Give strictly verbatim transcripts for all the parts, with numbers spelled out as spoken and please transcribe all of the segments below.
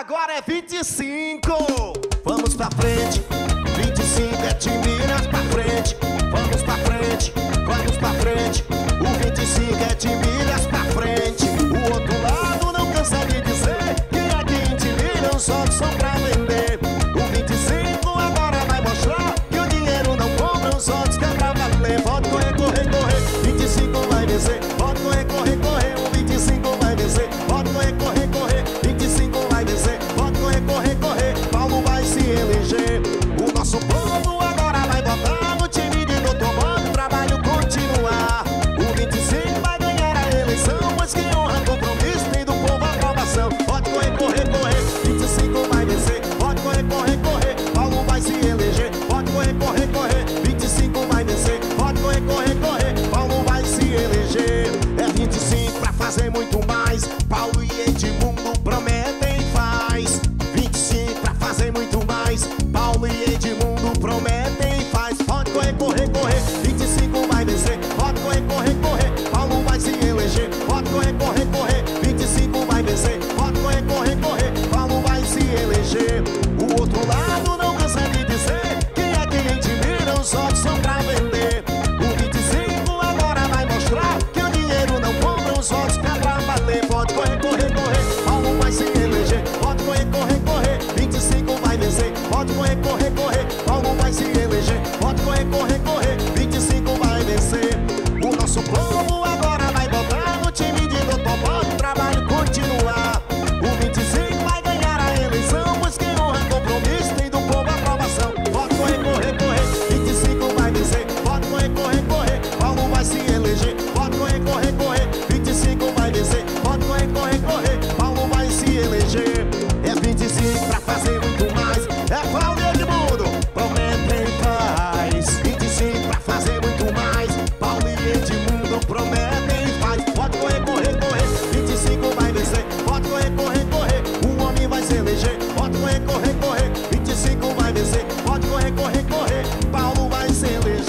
Agora é vinte e cinco. Vamos pra frente. vinte e cinco é Timbiras pra frente. Vamos pra frente, vamos pra frente. O vinte e cinco é Timbiras pra frente. O outro lado não cansa de dizer que aqui em Timbiras só são pra vender. O vinte e cinco agora vai mostrar que o dinheiro não compra, os outros que é pra valer. Pode correr, correr, correr, vinte e cinco vai vencer. Pode correr, correr, correr, o vinte e cinco vai vencer. Pode correr, correr, correr, vinte e cinco vai vencer. Pode correr, correr, correr, Paulo vai se eleger. O nosso povo agora vai votar no time de doutor Mano, o trabalho continuar. O vinte e cinco vai ganhar a eleição, mas quem honra compromisso tem do povo a aprovação. Pode correr, correr, correr, vinte e cinco vai vencer. Pode correr, correr, correr, Paulo vai se eleger. Pode correr, correr, correr, vinte e cinco vai vencer. Pode correr, correr, correr, Paulo vai se eleger. É vinte e cinco pra fazer muito mais. Paulo e Edmundo prometem e faz. vinte e cinco pra fazer muito mais. Paulo e Edmundo prometem e faz. Pode correr, correr, correr, vinte e cinco vai vencer. Pode correr, correr, correr, Paulo vai se eleger. Pode correr, correr, correr, vinte e cinco vai vencer. Pode correr, correr, correr, Paulo vai se eleger. O outro lado não cansa de dizer que aqui em Timbiras os outros são pra vender. O vinte e cinco agora vai mostrar que o dinheiro não compra, os outros que é pra valer. Pode correr, correr, correr, Paulo vai se eleger. Pode correr, correr, correr, vinte e cinco vai vencer. Pode correr, correr, correr, Paulo vai se eleger. Pode correr, correr, correr, vinte e cinco vai vencer. O nosso povo agora vai votar no time de doutor Mano, o trabalho continuar. O vinte e cinco vai ganhar a eleição, pois quem honra compromisso tem do povo a aprovação. Pode correr, correr, correr, vinte e cinco vai vencer. Pode correr, correr, correr, Paulo vai se eleger. Pode correr, correr, correr, vinte e cinco vai vencer. Pode correr, correr, correr, Paulo vai se eleger. É vinte e cinco pra fazer muito mais. É Paulo e Edmundo prometem paz. vinte e cinco pra fazer muito mais. Paulo e Edmundo prometem faz. Pode correr, correr, correr, vinte e cinco vai vencer. Pode correr, correr, correr, um homem vai se eleger. Pode correr, correr, correr, vinte e cinco vai vencer. Pode correr, correr, correr, Paulo vai se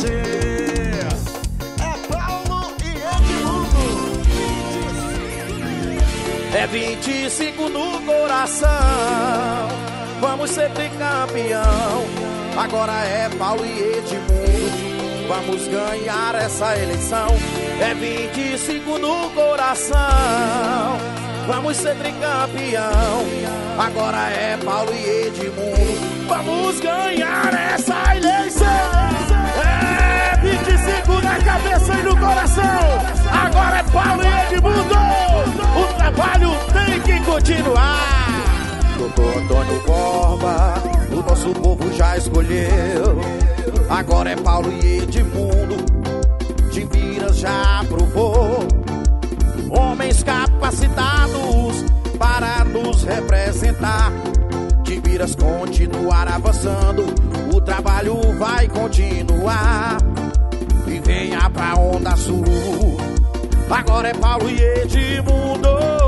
eleger. É Paulo e Edmundo. É vinte e cinco no coração, vamos ser tricampeão. Agora é Paulo e Edmundo, vamos ganhar essa eleição. É vinte e cinco no coração, vamos ser tricampeão. Agora é Paulo e Edmundo, vamos ganhar essa eleição. É vinte e cinco na cabeça e no coração. Agora é Paulo e Edmundo, o trabalho tem que continuar. Doutor Antônio Borba, o nosso povo já escolheu. Agora é Paulo e Edmundo, Timbiras já aprovou. Homens capacitados para nos representar. Timbiras continuar avançando, o trabalho vai continuar. E venha pra Onda Sul, agora é Paulo e Edmundo.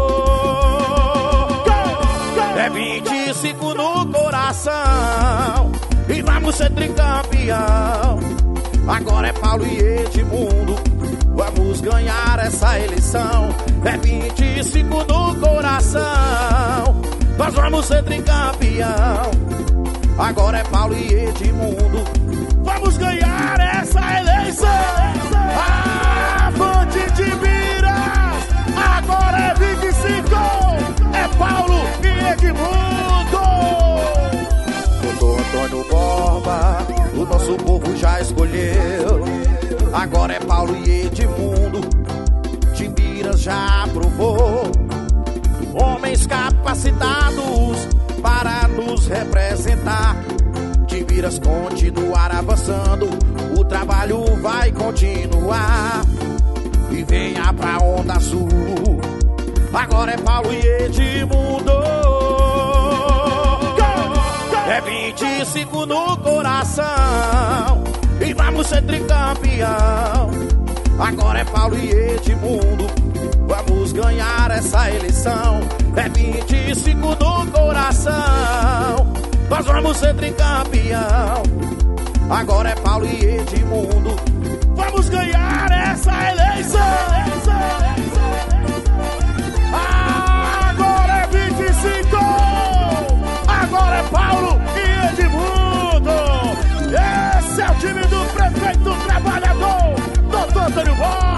É vinte e cinco no coração e vamos ser tricampeão. Agora é Paulo e Edmundo, vamos ganhar essa eleição. É vinte e cinco no coração, nós vamos ser tricampeão. Agora é Paulo e Edmundo, vamos ganhar essa eleição. Avante Timbiras, agora é vinte e cinco, é Paulo e Edmundo. Doutor Antônio Borba, o nosso povo já escolheu. Agora é Paulo e Edmundo, Timbiras já aprovou. Homens capacitados para nos representar. Timbiras continuar avançando, o trabalho vai continuar. E venha pra Onda Sul, agora é Paulo e Edmundo. É vinte e cinco no coração e vamos ser tricampeão. Agora é Paulo e Edmundo, vamos ganhar essa eleição. É vinte e cinco no coração, nós vamos ser tricampeão. Agora é Paulo e Edmundo, vamos ganhar essa eleição. Agora é vinte e cinco. vou.